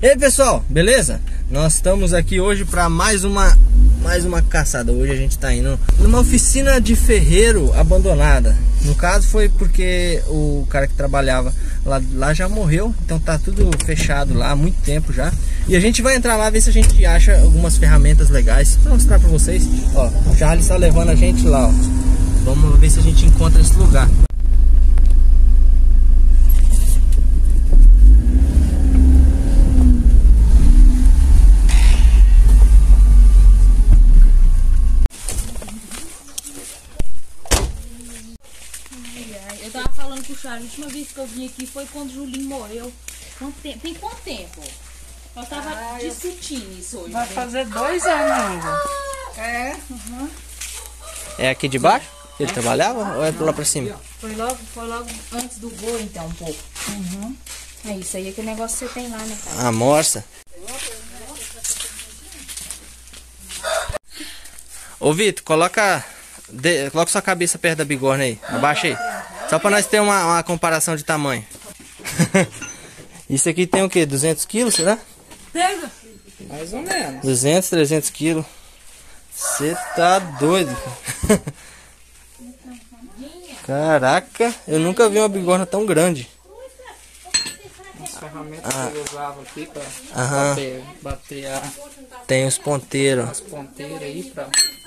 E aí pessoal, beleza? Nós estamos aqui hoje para mais uma caçada. Hoje a gente tá indo numa oficina de ferreiro abandonada. No caso foi porque o cara que trabalhava lá já morreu, então tá tudo fechado lá há muito tempo já. E a gente vai entrar lá ver se a gente acha algumas ferramentas legais. Vou mostrar para vocês. Ó, o Charles tá levando a gente lá, ó. Vamos ver se a gente encontra esse lugar. Eu tava falando com o Charles, a última vez que eu vim aqui foi quando o Julinho morreu. Tem quanto tempo? Nós tava discutindo isso hoje. Vai fazer 2 anos ainda. É. É aqui de baixo? Ele trabalhava ou é lá pra cima? Foi logo antes do voo, então, um pouco. É isso aí, aquele negócio que você tem lá, né, cara? A morsa. Ô Vitor, coloca sua cabeça perto da bigorna aí. Abaixa aí. Só pra nós ter uma comparação de tamanho. Isso aqui tem o que? 200 quilos, será? Pega. Mais ou menos. 200, 300 quilos. Você tá doido. Caraca, eu nunca vi uma bigorna tão grande. As ferramentas que eu usava aqui pra bater Tem os ponteiros. as ponteiras aí pra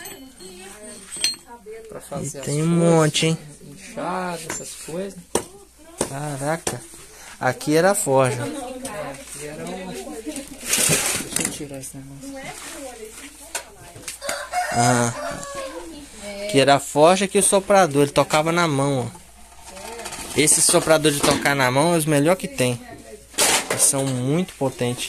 fazer Tem as um monte, hein? inchadas, essas coisas. Caraca. Aqui era a forja. Aqui era Deixa eu tirar esse negócio. Que era a forja, que o soprador, ele tocava na mão, ó. Esse soprador de tocar na mão é os melhores que tem. Eles são muito potentes.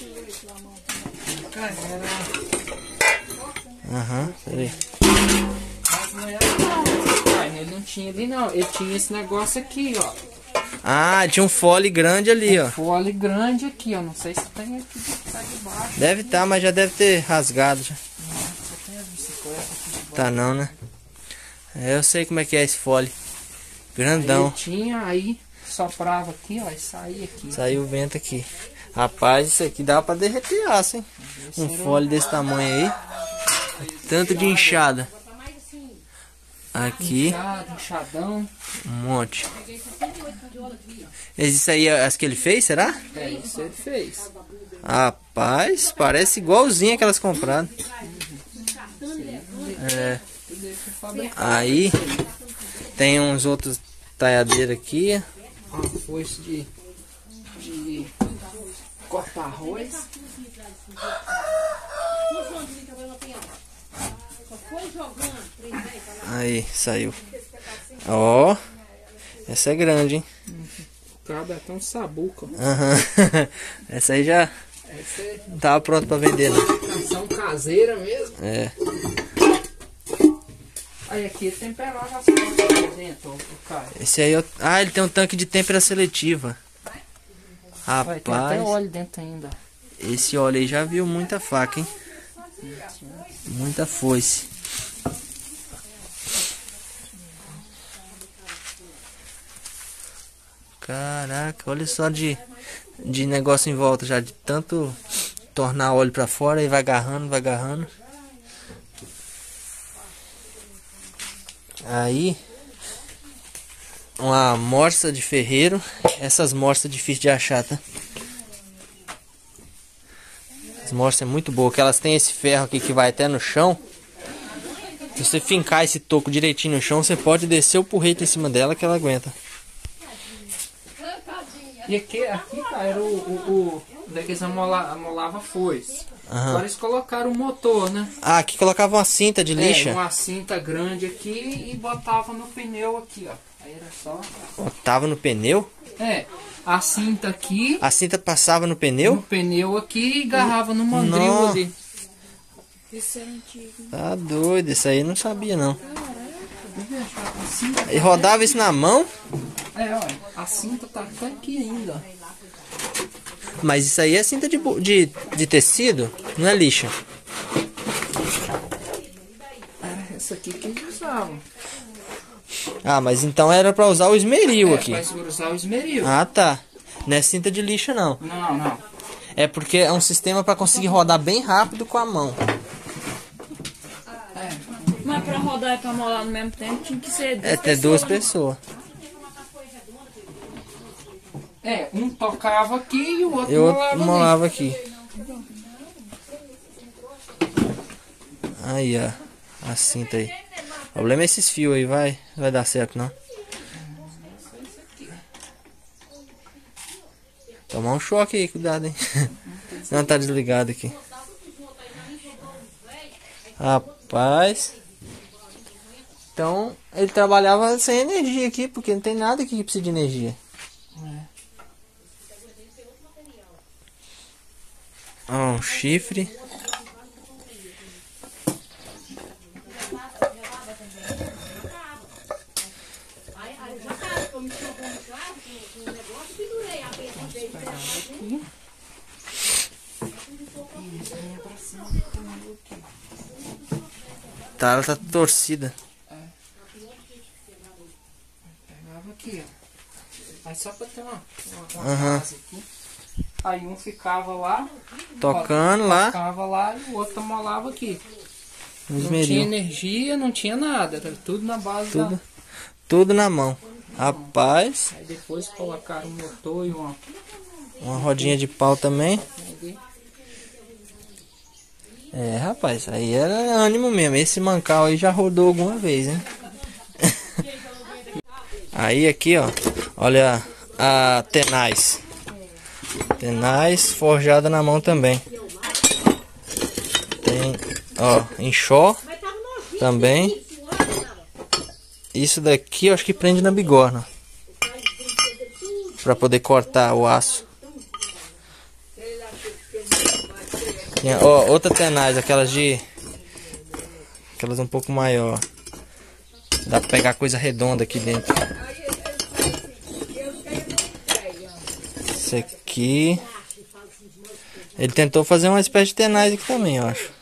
Peraí. Mas não era não. Ele não tinha ali não. Ele tinha esse negócio aqui, ó. Ah, tinha um fole grande ali, ó. Fole grande aqui, ó. Não sei se tem aqui de baixo. Deve estar, mas já deve ter rasgado já. Só tem as bicicletas aqui de baixo. Tá não, né? Eu sei como é que é esse fole. Grandão. Ele tinha, aí soprava aqui, ó, e saía aqui. Saiu o vento aqui. Rapaz, isso aqui dá pra derreter aço, hein? Um fole desse tamanho aí. Tanto de inchada. Aqui. Inchadão. Um monte. Isso aí é as que ele fez, será? É isso ele fez. Rapaz, parece igualzinho aquelas compradas. É. Aí tem uns outros talhadeiros aqui. Uma foice de cortar arroz. Aí, saiu. Ó, essa é grande, hein? Cabe até um sabuco. Essa aí já Essa é não tava pronto pra vender, não. ação caseira mesmo. É. Aí aqui temperava as coisas dentro, o cara. Esse aí, ele tem um tanque de têmpera seletiva. Vai ter até Rapaz, óleo dentro ainda. esse óleo aí já viu muita faca, hein? Muita foice. Caraca, olha só de negócio em volta já, de tanto tornar óleo pra fora e vai agarrando, vai agarrando. Aí, uma morsa de ferreiro. Essas morsas difíceis de achar, tá? As morsas é muito boa, que elas têm esse ferro aqui que vai até no chão. Se você fincar esse toco direitinho no chão, você pode descer o porrete em cima dela que ela aguenta. E aqui tá, era o daqui eles amolava foice. Agora eles colocaram o motor, né? Ah, aqui colocava uma cinta de lixa. Uma cinta grande aqui e botava no pneu aqui, ó. Aí era só... Botava no pneu? A cinta aqui... A cinta passava no pneu? No pneu aqui e agarrava no mandril Não. ali. Isso é antigo. Tá doido, isso aí eu não sabia não. E rodava isso na mão? Olha, a cinta tá até aqui ainda. Mas isso aí é cinta de tecido, não é lixa. Essa aqui que eles usavam. Ah, mas então era pra usar o esmeril aqui. Pra usar o esmeril. Ah, tá. Não é cinta de lixa, não. Não. É porque é um sistema para conseguir rodar bem rápido com a mão. Mas pra rodar e pra molar no mesmo tempo tinha que ser Duas pessoas. Um tocava aqui e o outro Eu molava molava aqui. Aí, ó. A cinta aí. O problema é esses fios aí, vai dar certo não. Tomar um choque aí, cuidado, hein. Não, tá desligado aqui. Rapaz. Então, ele trabalhava sem energia aqui, porque não tem nada aqui que precisa de energia. Ó, um chifre. Tá, ela tá torcida. Pegava aqui, ó. Aí só pra ter uma Aham. base aqui. Aí um ficava lá, Tocando lá. ficava lá e o outro molava aqui. Não Esmeril. tinha energia, não tinha nada, era tudo na base da... Tudo na mão. Rapaz. Aí depois colocaram um motor e Uma rodinha de pau também. É, rapaz, aí era ânimo mesmo. Esse mancal aí já rodou alguma vez, hein? Aí aqui, ó. Olha a tenaz. Tenaz forjada na mão também. Tem, ó, enxó também. Isso daqui eu acho que prende na bigorna. Pra poder cortar o aço. Tem, ó, outra tenaz, aquelas um pouco maior. Dá pra pegar coisa redonda aqui dentro. Esse aqui. Ele tentou fazer uma espécie de tenaz aqui também, eu acho.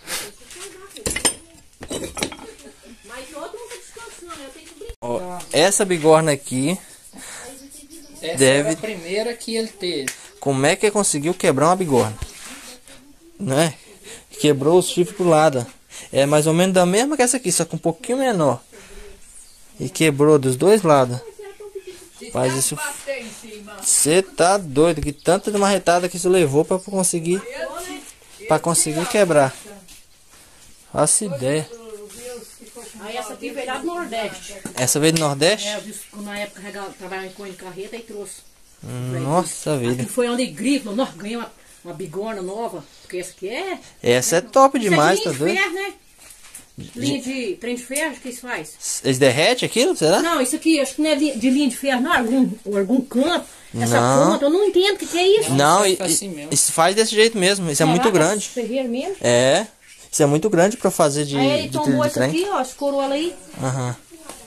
Ó, essa bigorna aqui. Essa Deve... era a primeira que ele teve. Como é que ele conseguiu quebrar uma bigorna? Né? Quebrou os chifres pro lado. É mais ou menos da mesma que essa aqui, só que um pouquinho menor. E quebrou dos dois lados. Faz isso. Você tá doido, que tanta de marretada que isso levou pra conseguir quebrar. Faço ideia. Aí essa aqui veio lá do Nordeste. Essa veio do Nordeste? É, eu disse, na época trabalhava em coisa de carreta e trouxe. Nossa vida. Aqui foi onde grifo, nós ganhamos uma bigorna nova. Porque essa aqui é. Essa é top demais, isso tá é doido? linha de ferro, né? Linha de trem de ferro, acho que isso faz. Eles derretem aquilo, será? Não, isso aqui acho que não é de linha de ferro, não. Algum canto. Essa Não. ponta, eu não entendo o que é isso. Não, assim mesmo. isso faz desse jeito mesmo. Isso é muito grande. Ferreiro mesmo. É. Isso é muito grande pra fazer de Aí ele trilho tombou de essa trem. aqui, ó, escorou ela aí. Aham.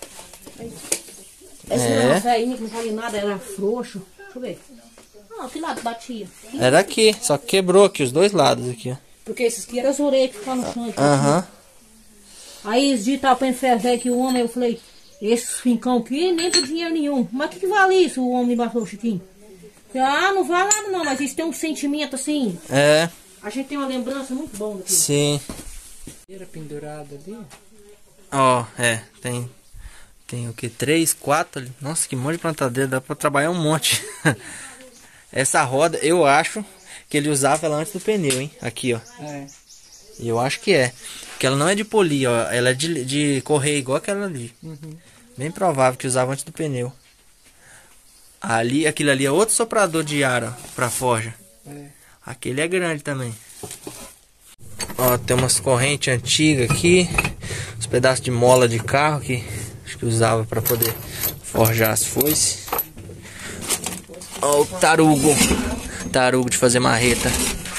Essa É. não, essa aí que não valia nada, era frouxo. Deixa eu ver. Não, que lado batia? Era aqui, só que quebrou aqui os dois lados aqui, ó. Porque esses aqui eram as orelhas que ficavam no chão. Aham. Aí esse dia tava pra enferrar aqui o homem, eu falei, esses fincão aqui nem tem dinheiro nenhum. Mas o que vale isso? O homem embaixou o Chiquinho. Ah, não vale nada não, mas isso tem um sentimento assim. É, A gente tem uma lembrança muito boa daqui. sim. Era pendurada ali. Ó, tem o que? 3, 4 ali. Nossa, que monte de plantadeira, dá pra trabalhar um monte. Essa roda, eu acho que ele usava ela antes do pneu, hein? Aqui, ó. É. Eu acho que é. Porque ela não é de polir, ó. Ela é de correr igual aquela ali. Bem provável que usava antes do pneu. Ali, aquilo ali é outro soprador de ar, ó, pra forja. É. Aquele é grande também. Ó, tem umas correntes antigas aqui. Uns pedaços de mola de carro que acho que usava pra poder forjar as foices. Ó, o tarugo. Tarugo de fazer marreta.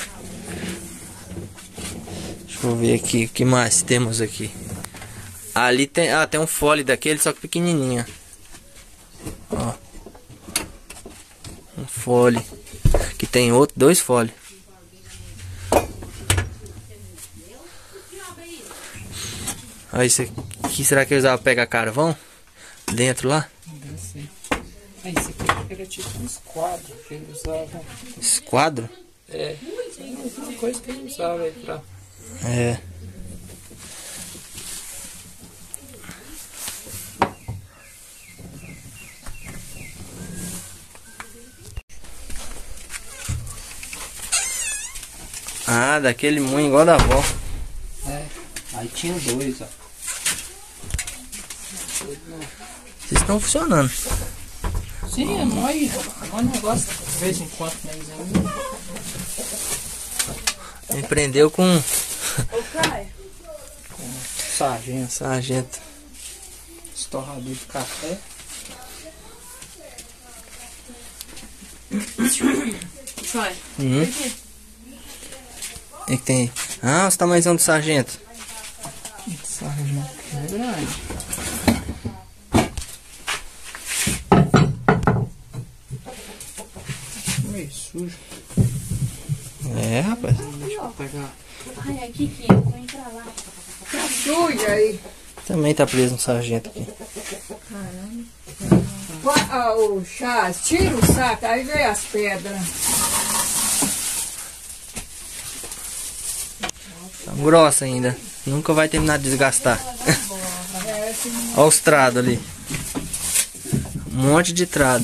Deixa eu ver aqui o que mais temos aqui. Ali tem, tem um fole daquele, só que pequenininho. Ó. Um fole. Aqui tem outro, 2 fole. Olha isso aqui. Será que eu usava pegar carvão? Dentro lá? Aí esse aqui era tipo um esquadro que ele usava. Esquadro? É uma coisa que a gente usava aí pra... É. Ah, daquele moinho igual da avó. É, aí tinha 2, ó. Vocês estão funcionando. Sim, é nóis. É um negócio de vez em quando, né? Empreendeu com Ô, Caio. Sargento, sargento. estorrador de café. Caio. O que tem aí? Ah, os tamanhos do sargento. Sargento é grande. Meio sujo. É, rapaz. Deixa eu pegar. Ai, aqui, que eu vou entrar lá. Tá suja aí. Também tá preso um sargento aqui. O Charles, tira o saco, aí vem as pedras. Tá grossa ainda. Nunca vai terminar de desgastar. Olha os trados ali. Um monte de trado.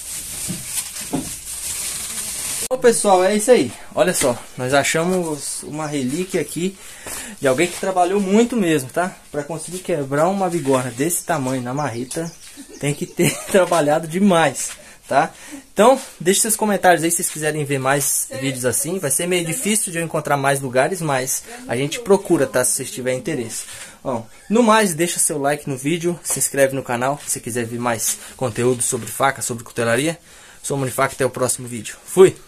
Bom, pessoal, é isso aí. Olha só, nós achamos uma relíquia aqui de alguém que trabalhou muito mesmo, tá? Para conseguir quebrar uma bigorna desse tamanho na marreta, tem que ter trabalhado demais, tá? Então, deixe seus comentários aí se vocês quiserem ver mais vídeos assim. Vai ser meio difícil de eu encontrar mais lugares, mas a gente procura, tá? Se vocês tiverem interesse. Bom, no mais, deixa seu like no vídeo, se inscreve no canal se quiser ver mais conteúdo sobre faca, sobre cutelaria. Sou o Munifaca, até o próximo vídeo. Fui!